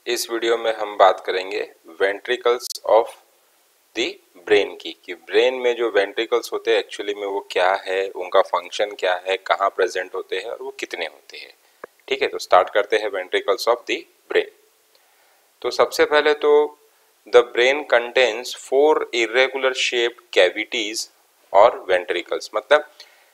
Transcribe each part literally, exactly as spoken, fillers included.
इस वीडियो में हम बात करेंगे वेंट्रिकल्स ऑफ द ब्रेन की कि ब्रेन में जो वेंट्रिकल्स होते हैं एक्चुअली में वो क्या है, उनका फंक्शन क्या है, कहाँ प्रेजेंट होते हैं और वो कितने होते हैं। ठीक है, तो स्टार्ट करते हैं वेंट्रिकल्स ऑफ द ब्रेन। तो सबसे पहले तो the brain contains four irregular shaped cavities और वेंट्रिकल्स, मतलब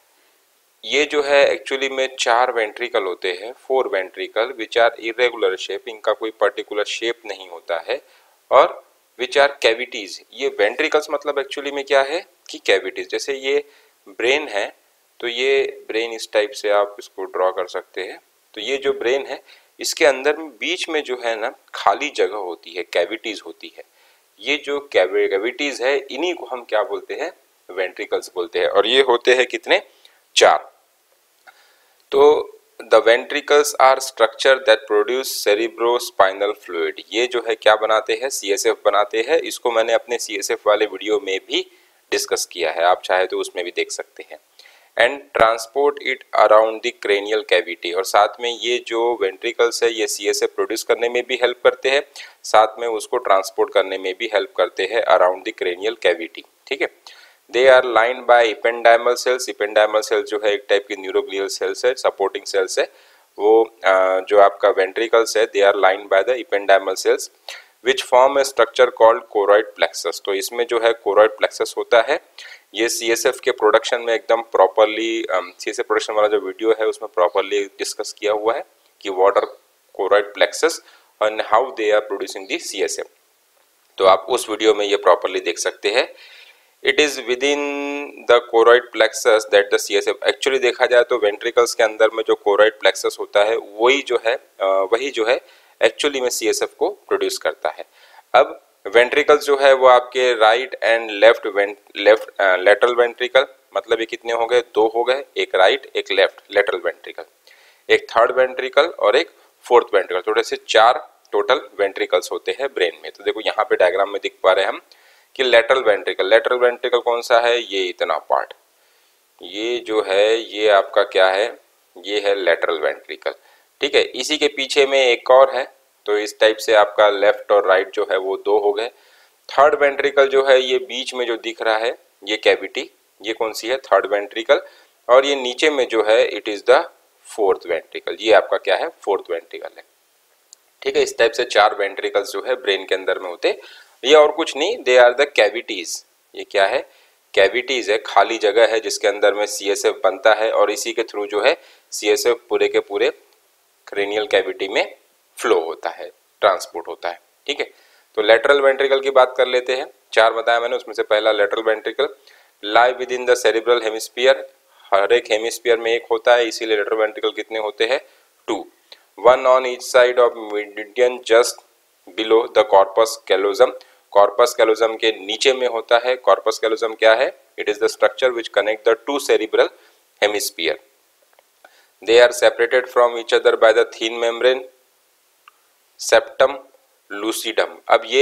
ये जो है एक्चुअली में चार वेंट्रिकल होते हैं, four ventricle which are irregular shape, इनका कोई पर्टिकुलर शेप नहीं होता है, और विच आर कैविटीज। ये वेंट्रिकल्स मतलब एक्चुअली में क्या है कि कैविटीज। जैसे ये ब्रेन है तो ये ब्रेन इस टाइप से आप इसको ड्रॉ कर सकते हैं। तो ये जो ब्रेन है इसके अंदर में बीच में जो है ना खाली जगह होती है, कैविटीज होती है। ये जो कैविटीज है इन्हीं को हम क्या बोलते हैं, वेंट्रिकल्स बोलते हैं। और ये होते हैं कितने, चार। तो the ventricles are structure that produce cerebrospinal fluid. ये जो है क्या बनाते हैं, सी एस एफ बनाते हैं। इसको मैंने अपने सी एस एफ वाले वीडियो में भी डिस्कस किया है, आप चाहे तो उसमें भी देख सकते हैं। And transport it around the cranial cavity, और साथ में ये जो वेंट्रिकल्स है ये सी एस एफ प्रोड्यूस करने में भी हेल्प करते हैं, साथ में उसको ट्रांसपोर्ट करने में भी हेल्प करते हैं अराउंड द क्रेनियल कैविटी। ठीक है, they are lined by ependymal cells. Ependymal cells जो है एक टाइप की न्यूरोग्लियल सेल्स है, सपोर्टिंग सेल्स है। वो जो आपका वेंट्रिकल्स है they are lined by the ependymal cells which form a structure called choroid plexus. तो इसमें जो है कोरॉइड प्लेक्सस होता है। ये सी एस एफ के प्रोडक्शन में एकदम properly, C S F production वाला जो वीडियो है उसमें प्रॉपरली डिस्कस किया हुआ है कि what are choroid plexus and how they are producing the C S F. तो आप उस वीडियो में ये प्रॉपरली देख सकते हैं। It is within the choroid plexus that the C S F. Actually देखा जाए तो वेंट्रिकल्स के अंदर में जो कोरॉइड प्लेक्सस होता है वही जो है वही जो है एक्चुअली में सी एस एफ को प्रोड्यूस करता है। अब वेंट्रिकल्स जो है वो आपके right and left left lateral ventricle, मतलब ये कितने हो गए, दो हो गए, एक राइट एक लेफ्ट लेटरल वेंट्रिकल, एक थर्ड वेंट्रिकल और एक फोर्थ वेंट्रिकल। थोड़े से चार टोटल वेंट्रिकल्स होते हैं ब्रेन में। तो देखो यहाँ पे डायग्राम में दिख पा रहे हैं हम कि लेटरल वेंट्रिकल, लेटरल वेंट्रिकल कौन सा है, ये इतना पार्ट, ये जो है ये आपका क्या है, ये है लेटरल वेंट्रिकल। ठीक है, इसी के पीछे में एक और है। तो इस टाइप से आपका लेफ्ट और राइट जो है वो दो हो गए। थर्ड वेंट्रिकल जो है ये बीच में जो दिख रहा है ये कैविटी, ये कौन सी है, थर्ड वेंट्रिकल। और ये नीचे में जो है it is the fourth ventricle, ये आपका क्या है, फोर्थ वेंट्रिकल है। ठीक है, इस टाइप से चार वेंट्रिकल्स जो है ब्रेन के अंदर में होते। ये और कुछ नहीं, दे आर द कैविटीज। ये क्या है, कैविटीज है, खाली जगह है जिसके अंदर में सी एस एफ बनता है और इसी के थ्रू जो है सी एस एफ पूरे के पूरे क्रेनियल कैविटी में फ्लो होता है, ट्रांसपोर्ट होता है। ठीक है, तो लेटरल वेंट्रिकल की बात कर लेते हैं। चार बताया मैंने, उसमें से पहला lateral ventricle lie within the cerebral hemisphere. हर एक हेमिस्फीयर में एक होता है, इसीलिए लेटरल वेंट्रिकल कितने होते हैं, two. One on each side of median just below the corpus callosum. Corpus callosum के नीचे में होता है। कॉर्पस कैलोजम क्या है, it is the structure which connect the two cerebral hemisphere. They are separated from each other by the thin membrane septum lucidum. अब ये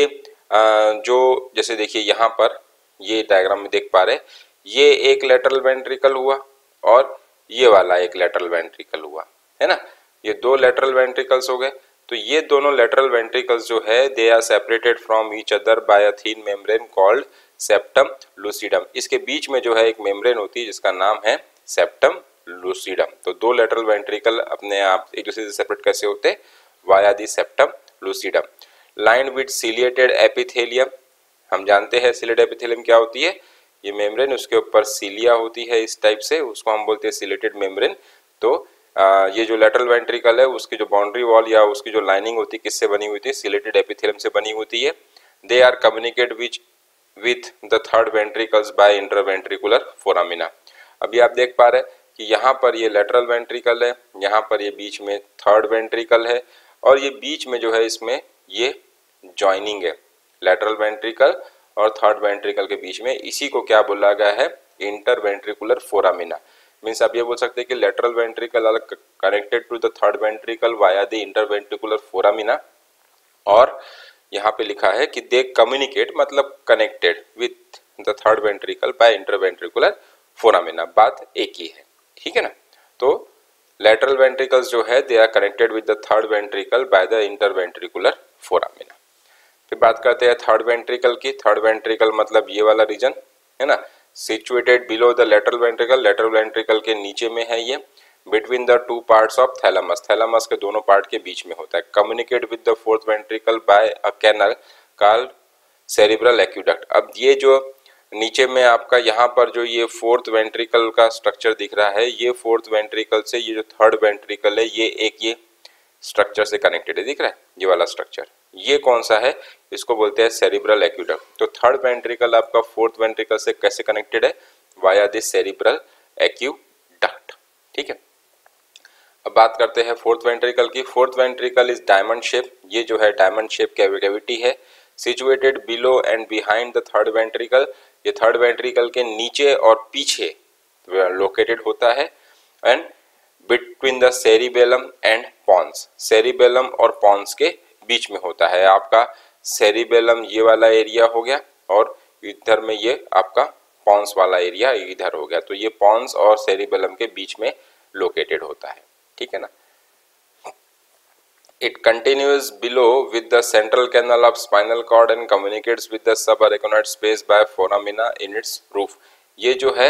जो जैसे देखिए यहाँ पर ये डायग्राम में देख पा रहे, ये एक लेटरल वेंट्रिकल हुआ और ये वाला एक लेटरल वेंट्रिकल हुआ, है ना, ये दो लेटरल वेंट्रिकल्स हो गए। तो ये दोनों लेटरल वेंट्रिकल्स जो है they are separated from each other by a thin membrane called septum lucidum. इसके बीच में जो है एक मेम्ब्रेन होती है जिसका नाम है सेप्टम लूसिडम। तो दो लेटरल वेंट्रिकल अपने आप एक दूसरे से सेपरेट कैसे होते, via the septum lucidum. Lined with ciliated epithelium. हम जानते हैं सिलिएटेड एपिथेलियम क्या होती है, ये मेम्ब्रेन, उसके ऊपर सीलिया होती है इस टाइप से, उसको हम बोलते हैं सिलिएटेड मेम्ब्रेन। तो आ, ये जो लेटरल वेंट्रिकल है उसकी जो बाउंड्री वॉल या उसकी जो लाइनिंग होती है किससे बनी हुई थी, सिलिएटेड एपिथेलियम से बनी होती है। They are communicate which with the third ventricles by interventricular foramina. अभी आप देख पा रहे हैं कि यहाँ पर ये लेटरल वेंट्रिकल है, यहाँ पर ये बीच में थर्ड वेंट्रिकल है और ये बीच में जो है इसमें ये ज्वाइनिंग है लेटरल वेंट्रिकल और थर्ड वेंट्रिकल के बीच में। इसी को क्या बोला गया है, इंटरवेंट्रिकुलर फोरामिना। मीन्स आप ये बोल सकते हैं कि lateral ventricle are connected to the third ventricle via the interventricular foramina. और यहाँ पे लिखा है कि दे कम्युनिकेट, मतलब connected with the third ventricle by interventricular foramina. बात एक ही है, ठीक है ना। तो लेटरल वेंट्रिकल्स जो है they are connected with the third ventricle by the interventricular foramina. फिर बात करते हैं थर्ड वेंट्रिकल की। थर्ड वेंट्रिकल मतलब ये वाला रीजन है ना, situated below the lateral ventricle, lateral ventricle के नीचे में है ये, between the two parts of thalamus, thalamus के दोनों पार्ट के बीच में होता है। Communicate with the fourth ventricle by a canal called cerebral aqueduct. अब ये जो नीचे में आपका यहाँ पर जो ये फोर्थ वेंट्रिकल का स्ट्रक्चर दिख रहा है, ये फोर्थ वेंट्रिकल से ये जो थर्ड वेंट्रिकल है ये एक ये स्ट्रक्चर से कनेक्टेड है, दिख रहा है ये वाला स्ट्रक्चर। ये कौन सा है, इसको बोलते हैं सेरिब्रल एक्विडक्ट। तो थर्ड वेंट्रिकल आपका फोर्थ वेंट्रिकल से कैसे कनेक्टेड है, वाया दिस सेरिब्रल एक्विडक्ट। ठीक है, अब बात करते हैं फोर्थ वेंट्रिकल की। Fourth ventricle is diamond shape, ये जो है डायमंड शेप कैविटी है, situated below and behind the third ventricle, ये थर्ड वेंट्रिकल के नीचे और पीछे लोकेटेड होता है, and between the cerebellum and pons, cerebellum और पॉन्स के बीच में होता है। आपका सेरिबेलम ये वाला एरिया हो गया और इधर में ये आपका पॉन्स वाला एरिया इधर हो गया, तो ये पॉन्स और सेरिबेलम के बीच में लोकेटेड होता है। ठीक है ना। It continues below with the central canal of spinal cord and communicates with the subarachnoid space by foramina in its roof। ये जो है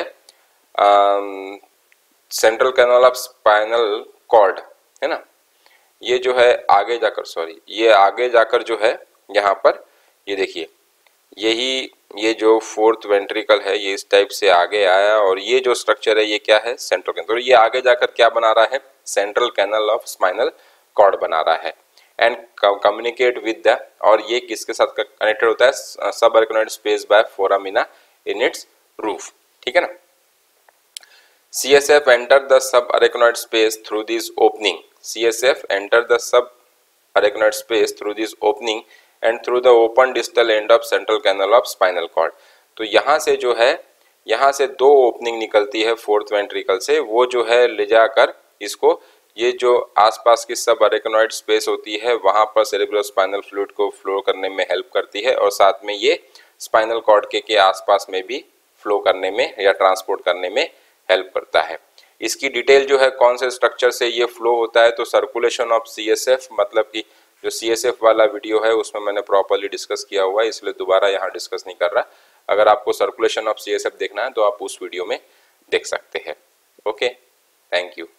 central canal of spinal cord है ना, ये जो है आगे जाकर सॉरी ये आगे जाकर जो है यहाँ पर ये देखिए, यही ये जो फोर्थ वेंट्रिकल है ये इस टाइप से आगे आया और ये जो स्ट्रक्चर है ये क्या है, सेंट्रल कैनल। तो ये आगे जाकर क्या बना रहा है, central canal of spinal cord बना रहा है, एंड कम्युनिकेट विद द, और ये किसके साथ कनेक्टेड होता है, subarachnoid space by foramina in its roof. ठीक है ना। C S F enter the subarachnoid space through this opening, C S F enter the subarachnoid space through this opening and through the open distal end of central canal of spinal cord। तो यहाँ से जो है, यहाँ से दो opening निकलती है फोर्थ वेंट्रिकल से, वो जो है ले जाकर इसको ये जो आसपास की सब अरेक्नॉइड स्पेस होती है वहाँ पर सेरेब्रोस्पाइनल फ्लूइड को फ्लो करने में हेल्प करती है, और साथ में ये स्पाइनल कॉर्ड के, के आसपास में भी फ्लो करने में या ट्रांसपोर्ट करने में हेल्प करता है। इसकी डिटेल जो है कौन से स्ट्रक्चर से ये फ्लो होता है, तो circulation of C S F, मतलब कि जो C S F वाला वीडियो है उसमें मैंने प्रॉपर्ली डिस्कस किया हुआ है, इसलिए दोबारा यहाँ डिस्कस नहीं कर रहा। अगर आपको circulation of C S F देखना है तो आप उस वीडियो में देख सकते हैं। Okay, thank you.